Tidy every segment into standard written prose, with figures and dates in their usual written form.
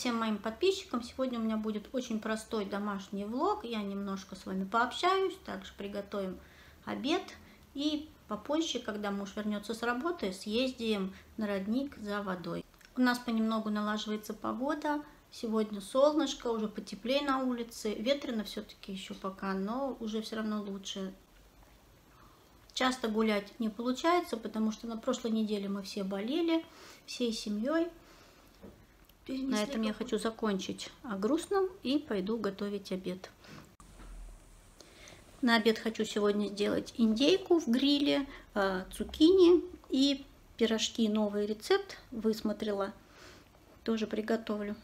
всем моим подписчикам! Сегодня у меня будет очень простой домашний влог. Я немножко с вами пообщаюсь, также приготовим обед. И попозже, когда муж вернется с работы, съездим на родник за водой. У нас понемногу налаживается погода. Сегодня солнышко, уже потеплее на улице. Ветрено все-таки еще пока, но уже все равно лучше. Часто гулять не получается, потому что на прошлой неделе мы все болели, всей семьей. На этом я хочу закончить о грустном и пойду готовить обед. На обед хочу сегодня сделать индейку в гриле, цукини и пирожки. Новый рецепт высмотрела, тоже приготовлю.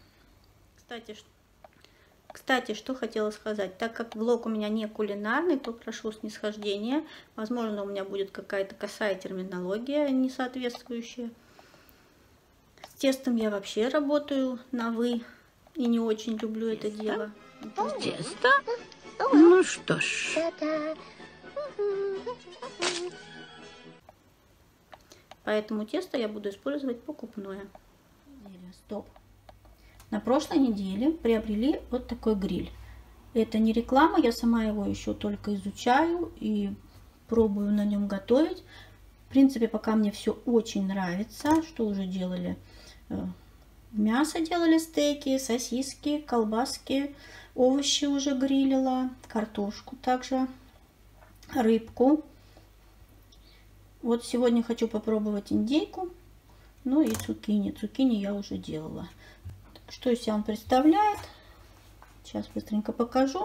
Кстати, что хотела сказать. Так как влог у меня не кулинарный, то прошу снисхождения. Возможно, у меня будет какая-то косая терминология несоответствующая. С тестом я вообще работаю на «вы» и не очень люблю это дело. Тесто? Ну что ж. Поэтому тесто я буду использовать покупное. Стоп. На прошлой неделе приобрели вот такой гриль. Это не реклама, я сама его еще только изучаю и пробую на нем готовить. В принципе, пока мне все очень нравится. Что уже делали? Мясо делали, стейки, сосиски, колбаски, овощи уже грилила, картошку также, рыбку. Вот сегодня хочу попробовать индейку, ну и цукини. Цукини я уже делала. Что из себя он представляет? Сейчас быстренько покажу.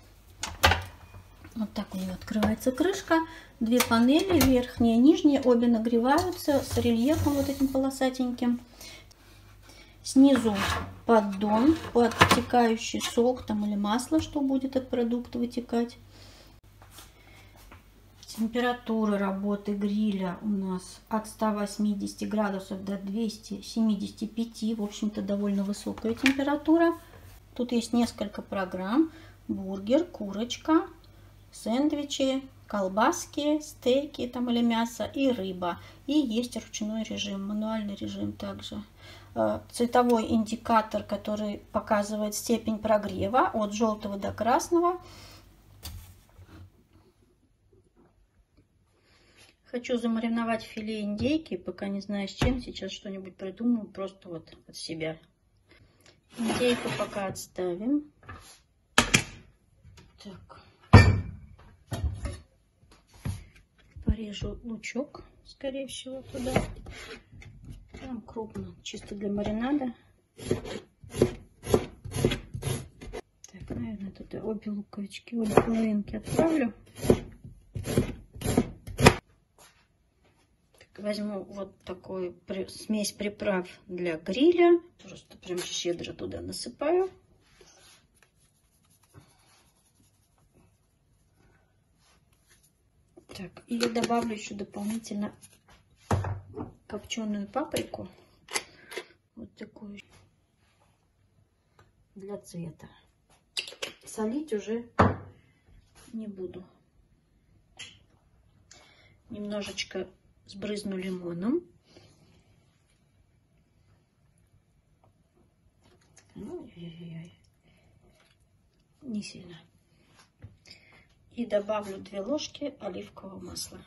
Вот так у него открывается крышка. Две панели, верхняя и нижняя, обе нагреваются с рельефом вот этим полосатеньким. Снизу поддон под вытекающий сок там или масло, что будет от продукта вытекать. Температура работы гриля у нас от 180 градусов до 275. В общем-то, довольно высокая температура. Тут есть несколько программ. Бургер, курочка, сэндвичи, колбаски, стейки там или мясо и рыба. И есть ручной режим, мануальный режим также. Цветовой индикатор, который показывает степень прогрева от желтого до красного. Хочу замариновать филе индейки, пока не знаю с чем. Сейчас что-нибудь придумаю, просто вот от себя. Индейку пока отставим. Так. Порежу лучок, скорее всего, туда. Прям крупно, чисто для маринада. Так, наверное, туда обе луковички, обе половинки отправлю. Так, возьму вот такую смесь приправ для гриля. Просто прям щедро туда насыпаю. Так, и добавлю еще дополнительно копченую паприку, вот такую, для цвета. Солить уже не буду. Немножечко сбрызну лимоном. Не сильно. И добавлю 2 ложки оливкового масла.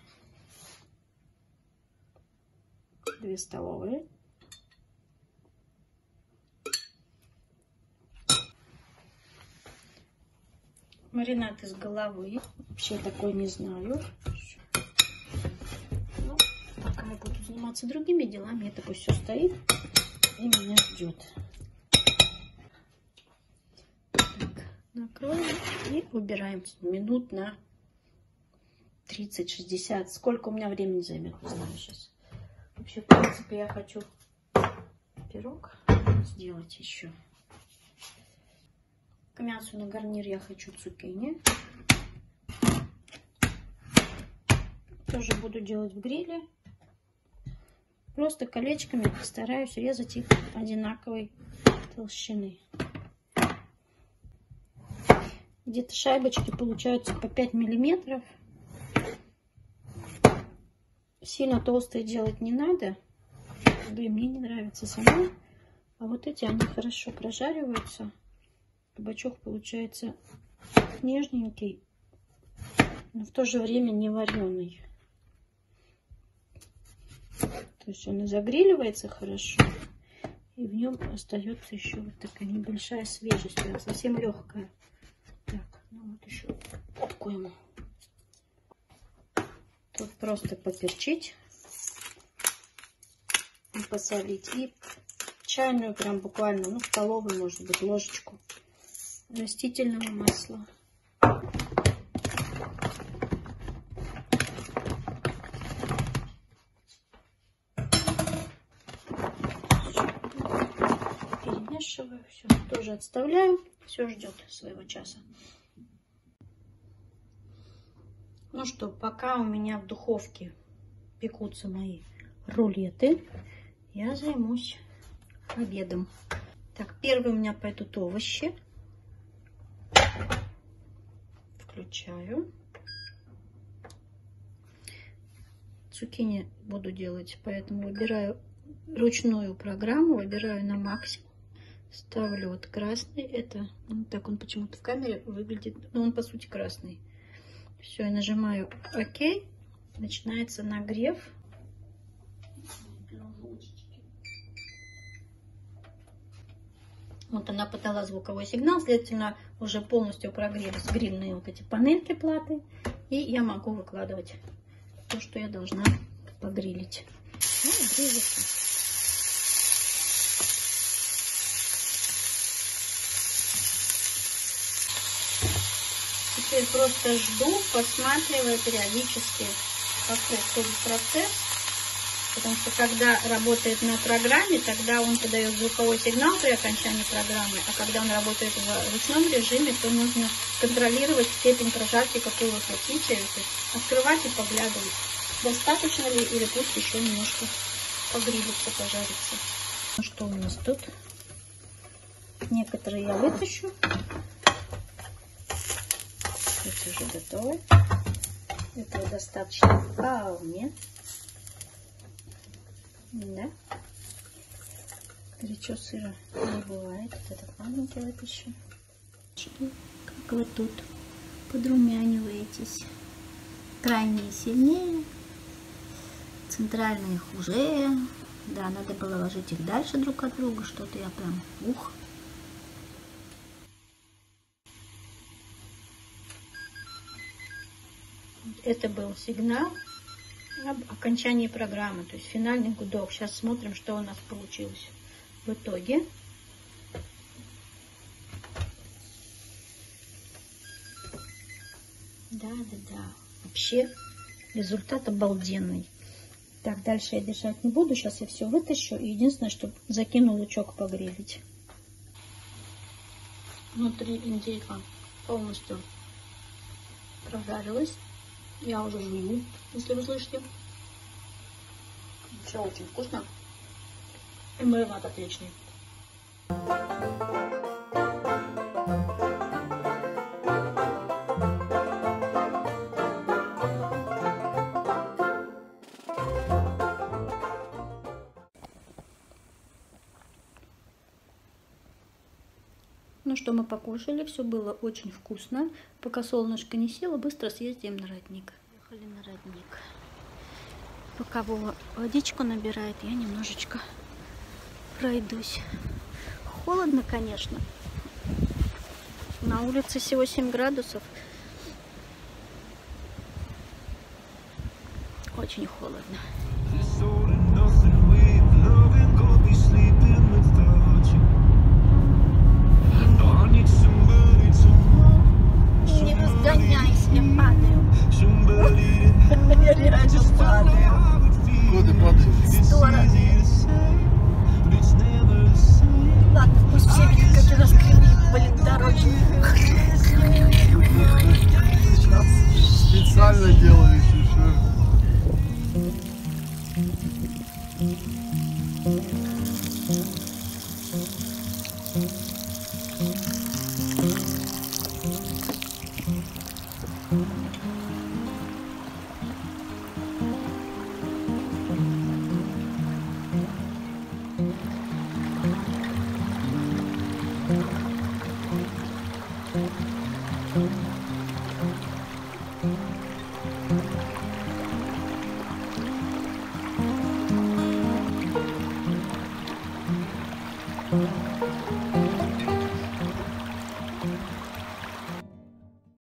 2 столовые. Маринад из головы. Вообще такой не знаю. Но пока я буду заниматься другими делами, это пусть все стоит и меня ждет. Так, накроем и убираем минут на 30-60. Сколько у меня времени займет, не знаю сейчас. Вообще, в принципе, я хочу пирог сделать еще. К мясу на гарнир я хочу цукини. Тоже буду делать в гриле. Просто колечками стараюсь резать их одинаковой толщины. Где-то шайбочки получаются по 5 миллиметров. Сильно толстые делать не надо. Да и мне не нравится самой. А вот эти, они хорошо прожариваются. Кабачок получается нежненький, но в то же время не вареный. То есть он и загриливается хорошо, и в нем остается еще вот такая небольшая свежесть, прям совсем легкая. Так, ну вот еще такой ему. Тут просто поперчить и посолить. И чайную прям буквально, ну, столовую, может быть, ложечку растительного масла. Перемешиваю, все, тоже отставляю. Все ждет своего часа. Ну что, пока у меня в духовке пекутся мои рулеты, я займусь обедом. Так, первые у меня пойдут овощи. Включаю. Цукини буду делать, поэтому выбираю ручную программу, выбираю на максимум. Ставлю вот красный. Это, ну, так он почему-то в камере выглядит, но он по сути красный. Все, я нажимаю ОК. Начинается нагрев. Вот она подала звуковой сигнал, следовательно, уже полностью прогрелись грильные вот эти панельки платы. И я могу выкладывать то, что я должна погрилить. Ну, грилится. Теперь просто жду, посматривая периодически, как происходит процесс. Потому что когда работает на программе, тогда он подает звуковой сигнал при окончании программы. А когда он работает в ручном режиме, то нужно контролировать степень прожарки, какую вы хотите. То есть открывать и поглядывать, достаточно ли или пусть еще немножко погрелится, пожарится. Ну что у нас тут? Некоторые я вытащу. Эти уже готовы. Этого достаточно вполне. Да. Горячо сыра не бывает. Вот этот маленький вытащу. Как вы тут подрумяниваетесь. Крайние сильнее, центральные хуже. Да, надо было ложить их дальше друг от друга. Что-то я прям ух. Это был сигнал об окончании программы, то есть финальный гудок. Сейчас смотрим, что у нас получилось в итоге. Да. Вообще результат обалденный. Так, дальше я держать не буду. Сейчас я все вытащу. И единственное, что закину лучок погрелить. Внутри индейка полностью прожарилась. Я уже жую, если вы слышите. Все очень вкусно. И маринад отличный. Ну что, мы покушали, все было очень вкусно. Пока солнышко не село, быстро съездим на родник. Ехали на родник. Пока Вова водичку набирает, я немножечко пройдусь. Холодно, конечно. На улице всего 7 градусов. Очень холодно. Не разгоняйся, я падаю. Я реально падаю. Куда ты падаешь? В стороны. Ладно, пусть все видят, как я раскрываю, блин, дорожник. Специально делаешь еще. Thank you.